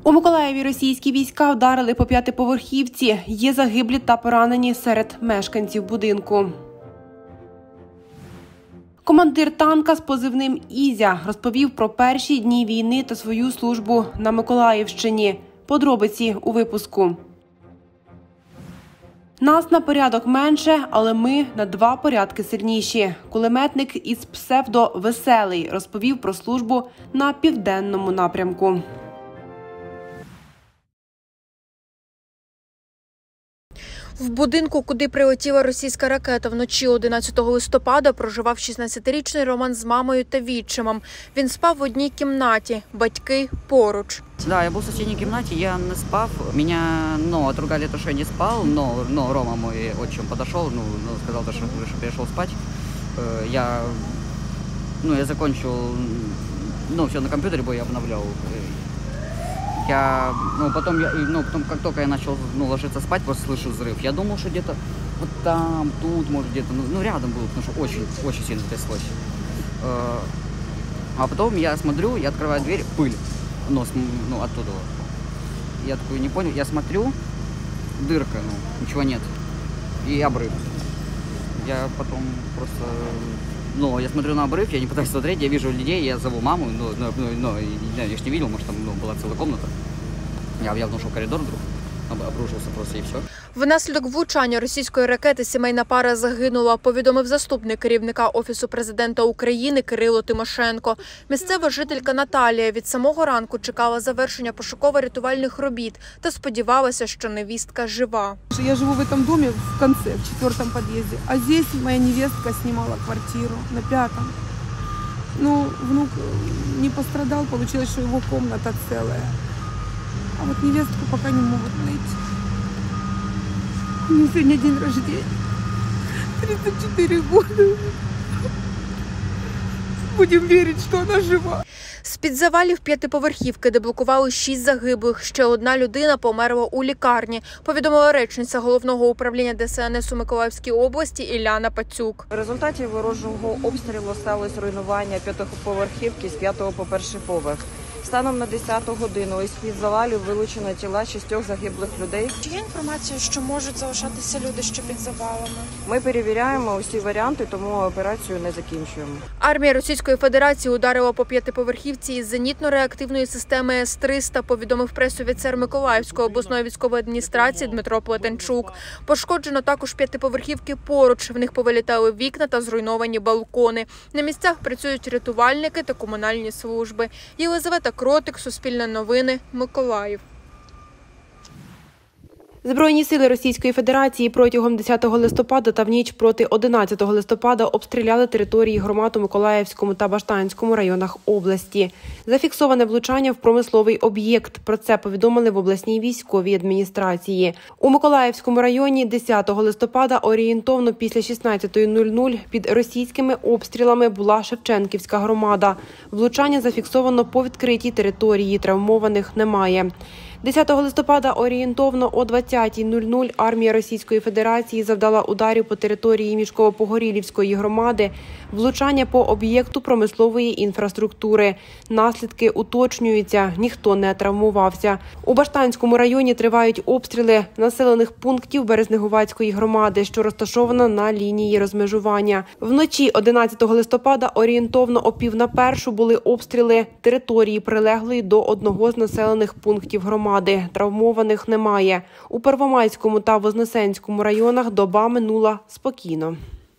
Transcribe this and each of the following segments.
У Миколаєві російські війська вдарили по п'ятиповерхівці. Є загиблі та поранені серед мешканців будинку. Командир танка з позивним «Ізя» розповів про перші дні війни та свою службу на Миколаївщині. Подробиці у випуску. Нас на порядок менше, але ми на 2 порядки сильніші. Кулеметник із псевдо «Веселий» розповів про службу на південному напрямку. В будинку, куди прилетіла російська ракета вночі 11 листопада, проживав 16-річний Роман з мамою та відчимом. Він спав в одній кімнаті, батьки поруч. Да, я був в сусідній кімнаті, я не спав. Мене отругали, що я не спав, но Рома, мой отчим, підійшов, сказав, що перейшов спати. Я закончил, все на комп'ютері, бо я обновляв. Потом, как только я начал ложиться спать, просто слышу взрыв. Я думал, что где-то вот там, тут, может, где-то, рядом было, потому что очень сильно тряслось. А потом я смотрю, я открываю дверь, пыль, оттуда. Я такой не понял, я смотрю, дырка, ничего нет, и обрыв. Я потом просто... я смотрю на обрыв, я не пытаюсь смотреть, я вижу людей, я зову маму, я ж не видел, может, там была целая комната. Я явно ушел в коридор вдруг, обрушился просто и все. Внаслідок влучання російської ракети сімейна пара загинула, повідомив заступник керівника Офісу президента України Кирило Тимошенко. Місцева жителька Наталія від самого ранку чекала завершення пошуково-рятувальних робіт та сподівалася, що невістка жива. Я живу в этом доме в конце, в 4-м подъезде, а здесь моя невестка снимала квартиру на 5-м. Внук не пострадал, получилось, что его комната целая. А вот невестку пока не могут найти. У нее сегодня день рождения. 34 года. Будем верить, что она жива. З-під завалів п'ятиповерхівки, де блокували 6 загиблих, ще одна людина померла у лікарні, повідомила речниця Головного управління ДСНС у Миколаївській області Іляна Пацюк. В результаті ворожого обстрілу сталося руйнування п'ятиповерхівки з 5-го по 1-й поверх. Станом на 10-ту годину із-під завалів вилучено тіла 6 загиблих людей. Чи є інформація, що можуть залишатися люди, що під завалами? Ми перевіряємо усі варіанти, тому операцію не закінчуємо. Армія Російської Федерації ударила по п'ятиповерхівці із зенітно-реактивної системи С-300, повідомив прес-офіцер Миколаївської обласної військової адміністрації Дмитро Плетенчук. Пошкоджено також п'ятиповерхівки поруч. В них повилітали вікна та зруйновані балкони. На місцях працюють рятувальники та комунальні служби. Єлизавета Кротик, Суспільне новини, Миколаїв. Збройні сили Російської Федерації протягом 10 листопада та в ніч проти 11 листопада обстріляли території громад у Миколаївському та Баштанському районах області. Зафіксоване влучання в промисловий об'єкт. Про це повідомили в обласній військовій адміністрації. У Миколаївському районі 10 листопада орієнтовно після 16:00 під російськими обстрілами була Шевченківська громада. Влучання зафіксовано по відкритій території, травмованих немає. 10 листопада орієнтовно о 20:00 армія Російської Федерації завдала ударів по території Мішково-Погорілівської громади, влучання по об'єкту промислової інфраструктури. Наслідки уточнюються, ніхто не травмувався. У Баштанському районі тривають обстріли населених пунктів Березнегуватської громади, що розташована на лінії розмежування. Вночі 11 листопада орієнтовно о 12:50 були обстріли території, прилеглої до одного з населених пунктів громади. Травмованих немає. У Первомайському та Вознесенському районах доба минула спокійно.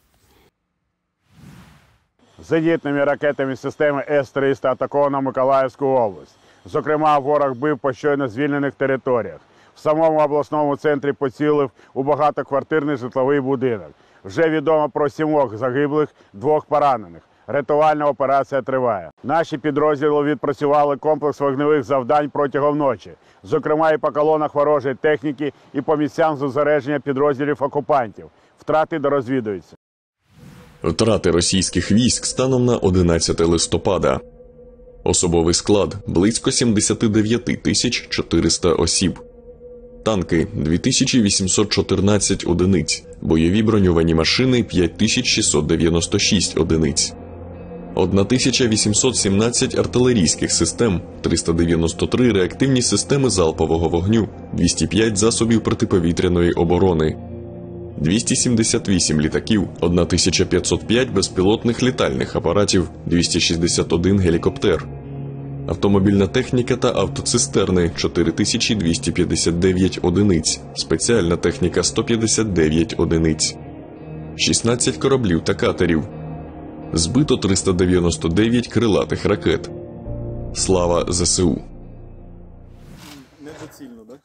Зенітними ракетами системи С-300 атаковано Миколаївську область. Зокрема, ворог бив по щойно звільнених територіях. В самому обласному центрі поцілив у багатоквартирний житловий будинок. Вже відомо про 7 загиблих, 2 поранених. Рятувальна операція триває. Наші підрозділи відпрацювали комплекс вогневих завдань протягом ночі. Зокрема, і по колонах ворожої техніки, і по місцям зосередження підрозділів окупантів. Втрати дорозвідуються. Втрати російських військ станом на 11 листопада. Особовий склад – близько 79 400 осіб. Танки – 2814 одиниць. Бойові броньовані машини – 5696 одиниць. 1817 артилерійських систем, 393 реактивні системи залпового вогню, 205 засобів протиповітряної оборони, 278 літаків, 1505 безпілотних літальних апаратів, 261 гелікоптер, автомобільна техніка та автоцистерни – 4259 одиниць, спеціальна техніка – 159 одиниць, 16 кораблів та катерів, збито 399 крилатих ракет. Слава ЗСУ! Недоцільно, так?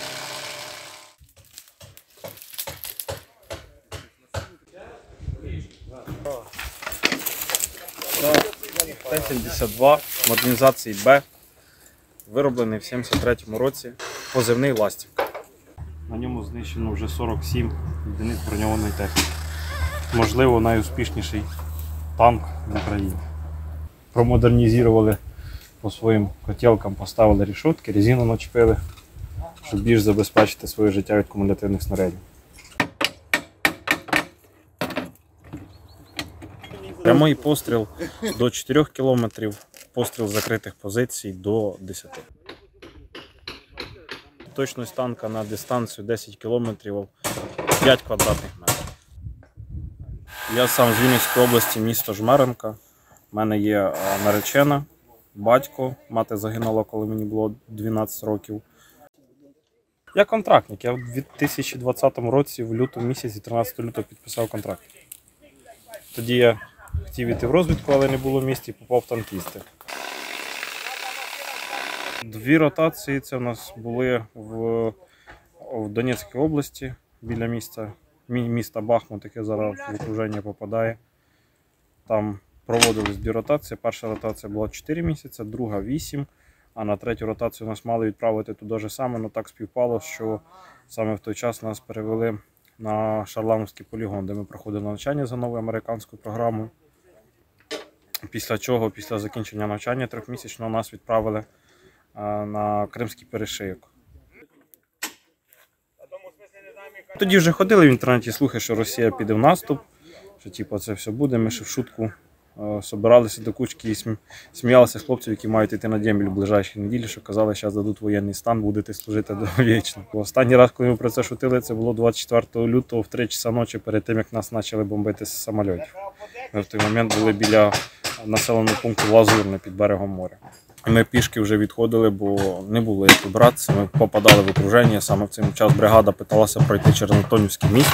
Т-72 модернізації Б, вироблений в 73-му році, позивний «Ластівка». На ньому знищено вже 47 одиниць броньованої техніки. Можливо, найуспішніший танк в Україні. Промодернізували по своїм котелкам, поставили рішотки, резину начепили, щоб більш забезпечити своє життя від кумулятивних снарядів. Прямий постріл до 4 км, постріл з закритих позицій до 10. Точність танка на дистанцію 10 км 5 квадратних метрів. Я сам з Вінницької області, місто Жмеринка. У мене є наречена, батько, мати загинула, коли мені було 12 років. Я контрактник, я в 2020 році в лютому місяці, 13 лютого підписав контракт. Тоді я хотів іти в розвідку, але не було місця і попав в танкісти. 2 ротації це у нас були в Донецькій області, біля міста Бахмут, яке зараз в окруження попадає. Там проводились 2 ротації. Перша ротація була 4 місяці, друга 8, а на 3-ю ротацію нас мали відправити туди же саме, але так співпало, що саме в той час нас перевели на Шарламовський полігон, де ми проходили навчання за новою американською програмою. Після чого, після закінчення навчання 3-місячного, нас відправили на Кримський перешийок. Тоді вже ходили в інтернеті слухи, що Росія піде в наступ, що типу, це все буде. Ми ще в шутку збиралися до кучки і сміялися з хлопців, які мають йти на дембель в ближайші неділі, що казали, що зараз дадуть воєнний стан, будете служити довічно. Останній раз, коли ми про це шутили, це було 24 лютого в 3 часа ночі, перед тим, як нас почали бомбити з самольотів. Ми в той момент були біля населеного пункту Лазурне під берегом моря. Ми пішки вже відходили, бо не було як вибратися. Ми попадали в окруження. Саме в цей час бригада питалася пройти через Антонівський міст.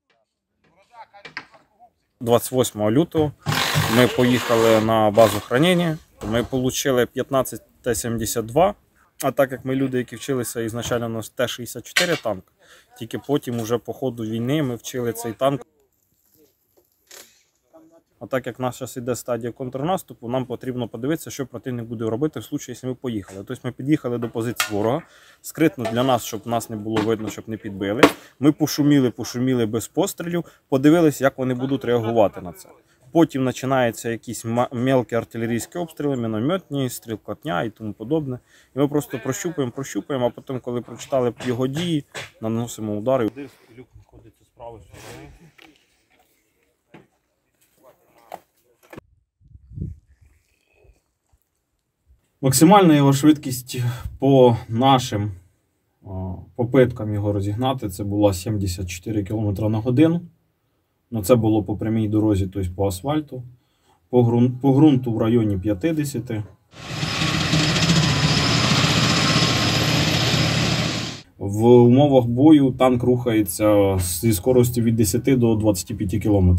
28 лютого ми поїхали на базу хранення. Ми отримали 15 Т-72. А так як ми люди, які вчилися ізначально на Т-64 танк, тільки потім уже по ходу війни ми вчили цей танк. А так як в нас зараз йде стадія контрнаступу, нам потрібно подивитися, що противник буде робити в випадку, якщо ми поїхали. Тобто ми під'їхали до позиції ворога, скритно для нас, щоб нас не було видно, щоб не підбили. Ми пошуміли без пострілів, подивилися, як вони будуть реагувати на це. Потім починаються якісь мелкі артилерійські обстріли, мінометні, стрілкотня і тому подобне. І ми просто прощупуємо, а потім, коли прочитали його дії, наносимо удари. Люк знаходиться з правої сторони. Максимальна його швидкість по нашим попиткам його розігнати, це була 74 км на годину. Но це було по прямій дорозі, тобто по асфальту. По ґрунту в районі 50. В умовах бою танк рухається зі скоростю від 10 до 25 км.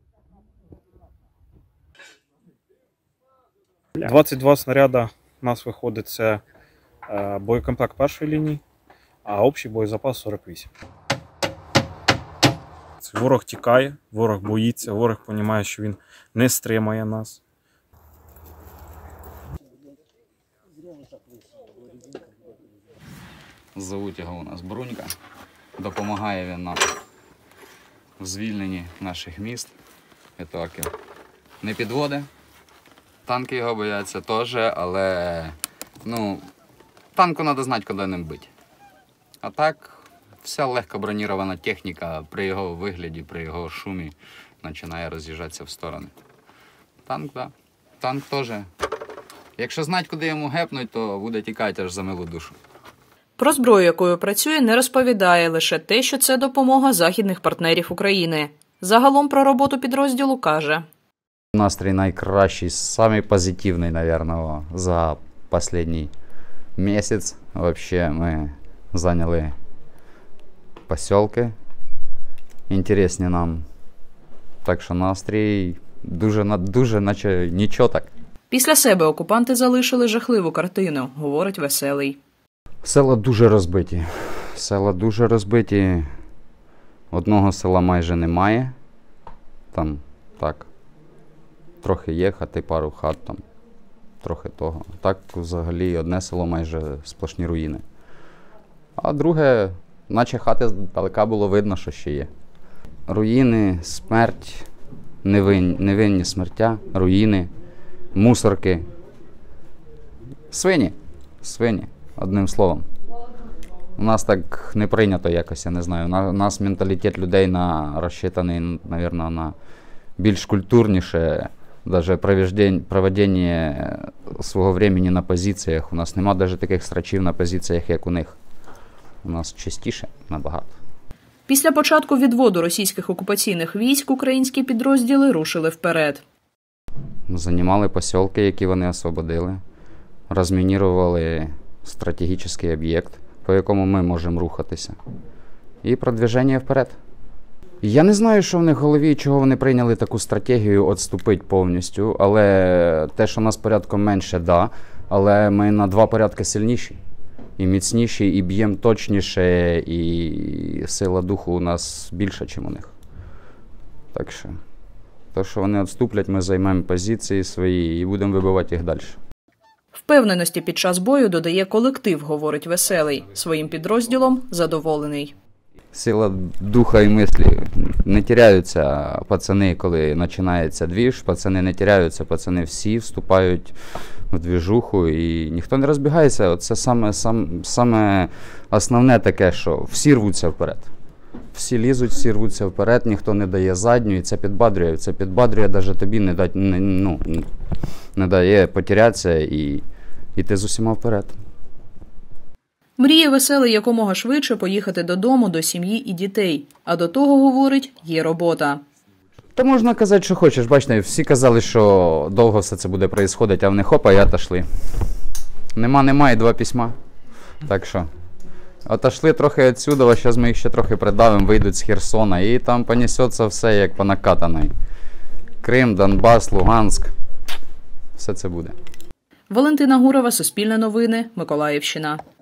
22 снаряда у нас виходить, це боєкомплект першої лінії, а общий боєзапас 48. Ворог тікає, ворог боїться, ворог розуміє, що він не стримає нас. Зовуть його у нас Брунька. Допомагає він нам в звільненні наших міст від орків. Не підводить. Танки його бояться теж, але танку треба знати, куди ним бити. А так, вся легко бронірована техніка при його вигляді, при його шумі починає роз'їжджатися в сторони. Танк, так. Танк теж. Якщо знати, куди йому гепнуть, то буде тікати аж за милу душу. Про зброю, якою працює, не розповідає, лише те, що це допомога західних партнерів України. Загалом про роботу підрозділу каже. Настрій найкращий, самий позитивний, мабуть, за останній місяць. Взагалі ми зайняли поселки, інтересні нам. Так що настрій дуже наче нічого так. Після себе окупанти залишили жахливу картину, говорить Веселий. Села дуже розбиті. Одного села майже немає. Там так. Трохи є хати, пару хат там. Трохи того. Так взагалі одне село майже сплошні руїни. А друге, наче хати здалека було видно, що ще є. Руїни, смерть, невинні смертя, руїни, мусорки. Свині, одним словом. У нас так не прийнято якось, я не знаю. У нас менталітет людей розчитаний, мабуть, на більш культурніше, навіть проведення свого времени на позиціях. У нас немає навіть таких срачів на позиціях, як у них. У нас частіше набагато. Після початку відводу російських окупаційних військ українські підрозділи рушили вперед. Займали поселки, які вони освободили. Розмінірували стратегічний об'єкт, по якому ми можемо рухатися. І продвиження вперед. Я не знаю, що в них в голові, чого вони прийняли таку стратегію відступити повністю, але те, що нас порядком менше, да, але ми на 2 порядки сильніші. І міцніші, і б'ємо точніше, і сила духу у нас більша, ніж у них. Так що, то, що вони відступлять, ми займемо позиції свої і будемо вибивати їх далі. Впевненості під час бою додає колектив, говорить Веселий. Своїм підрозділом задоволений. Сила духа і мислі. Не теряються пацани, коли починається двіж. Пацани не теряються, пацани всі вступають в двіжуху і ніхто не розбігається. Це саме основне таке, що всі рвуться вперед. Всі лізуть, всі рвуться вперед, ніхто не дає задню, і це підбадрює. Це підбадрює, навіть тобі не дає потерятися і йти з усіма вперед. Мріє Веселий якомога швидше поїхати додому, до сім'ї і дітей. А до того, говорить, є робота. Та можна казати, що хочеш. Бачите, всі казали, що довго все це буде відбуватися, а вони хопа і отошли. Нема і 2 письма. Так що, отошли трохи відсюди, а зараз ми їх ще трохи придавимо, вийдуть з Херсона, і там понесеться все як по накатаної. Крим, Донбас, Луганськ. Все це буде. Валентина Гурова, Суспільне новини, Миколаївщина.